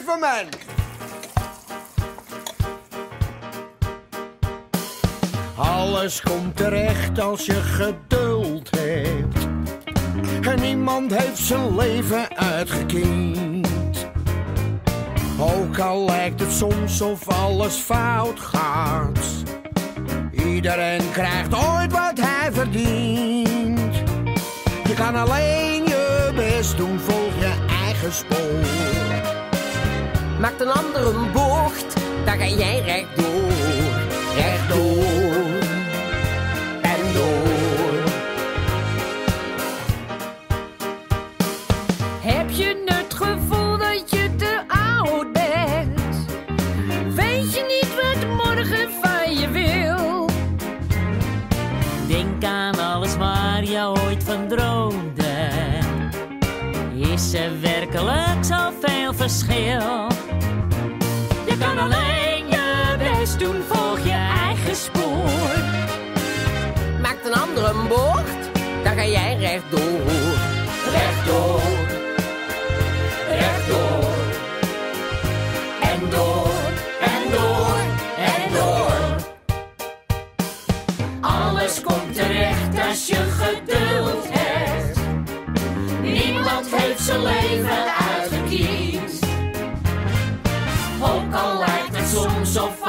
van mij. Alles komt terecht als je geduld hebt. En niemand heeft zijn leven uitgekiend. Ook al lijkt het soms of alles fout gaat. Iedereen krijgt ooit wat hij verdient. Je kan alleen je best doen, volg je eigen spoor. Maakt een ander een bocht, dan ga jij rechtdoor. Rechtdoor en door. Heb je het gevoel dat je te oud bent? Weet je niet wat morgen van je wil? Denk aan alles waar je ooit van droomde. Is er werkelijk zoveel verschil? Je kan alleen je best doen, volg je eigen spoor. Maakt een ander een bocht, dan ga jij rechtdoor. Rechtdoor, rechtdoor, en door, en door, en door. Alles komt terecht als je geduld hebt. Niemand heeft zijn leven uitgekiend. Ook al lijkt het soms of